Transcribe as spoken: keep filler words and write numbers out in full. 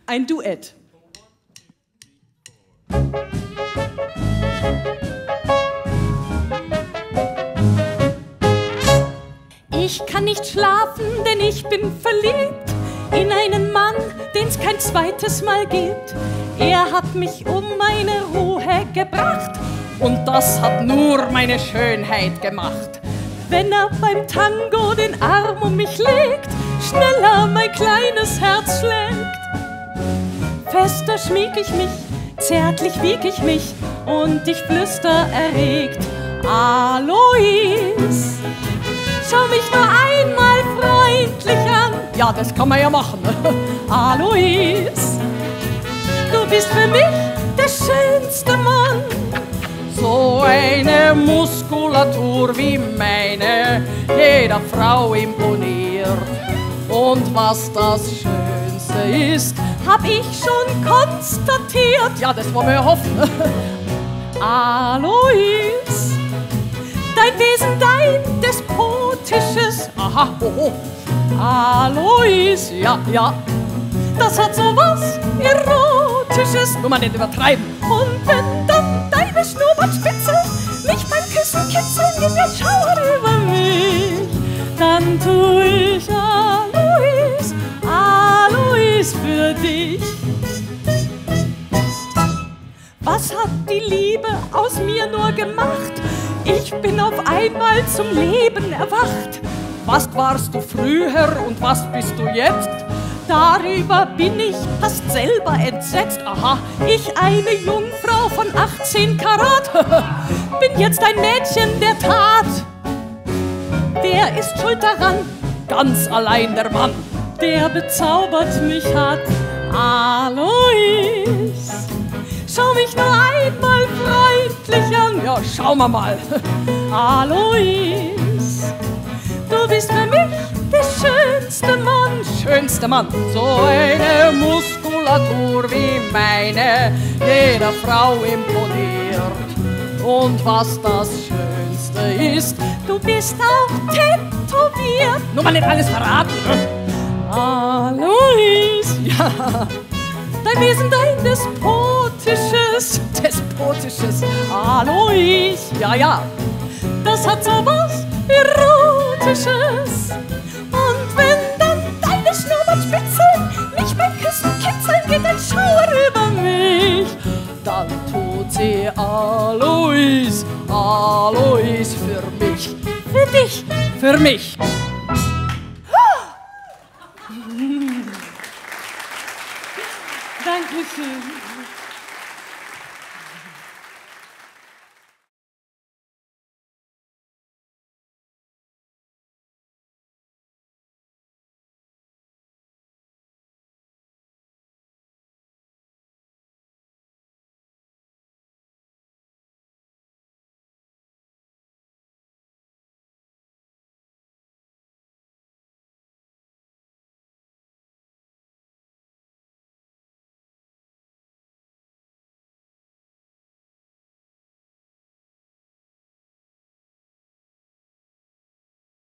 ein Duett. Ich kann nicht schlafen, denn ich bin verliebt in einen Mann, den's kein zweites Mal gibt. Er hat mich um meine Ruhe gebracht und das hat nur meine Schönheit gemacht. Wenn er beim Tango den Arm um mich legt, schneller mein kleines Herz schlägt. Fester schmieg ich mich, zärtlich wieg ich mich und ich flüster erregt: Alois, schau mich nur einmal freundlich an. Ja, das kann man ja machen. Alois, du bist für mich der schönste Mann. So eine Muskulatur wie meine jeder Frau imponiert. Und was das Schönste ist, hab ich schon konstatiert. Ja, das wollen wir ja hoffen. Alois, dein Wesen, dein despotisches, aha, oh, oh. Alois, ja, ja, das hat sowas Erotisches. Nur mal nicht übertreiben. Und wenn dann deine Schnurrbartspitze mich beim Küssen kitzeln in den Schauer über mich, dann tu ich Alois, Alois für dich. Was hat die Liebe aus mir nur gemacht? Ich bin auf einmal zum Leben erwacht. Was warst du früher und was bist du jetzt? Darüber bin ich fast selber entsetzt. Aha, ich, eine Jungfrau von achtzehn Karat, bin jetzt ein Mädchen der Tat. Wer ist schuld daran? Ganz allein der Mann, der bezaubert mich hat. Alois, schau mich nur einmal freundlich an. Ja, schauen wir mal. Alois, du bist für mich der schönste Mann. Schönste Mann. So eine Muskulatur wie meine jeder Frau imponiert. Und was das Schönste ist, du bist auch tätowiert. Nur mal nicht alles verraten. Alois, ja, dein Wesen, dein despotisches, despotisches Alois, ja, ja, das hat sowas Erotisches. Und wenn dann deine Schnurrbartspitze mich beim Küssen kitzeln, geht ein Schauer über mich, dann tut sie Alois, Alois für mich, für dich, für mich. Dankeschön.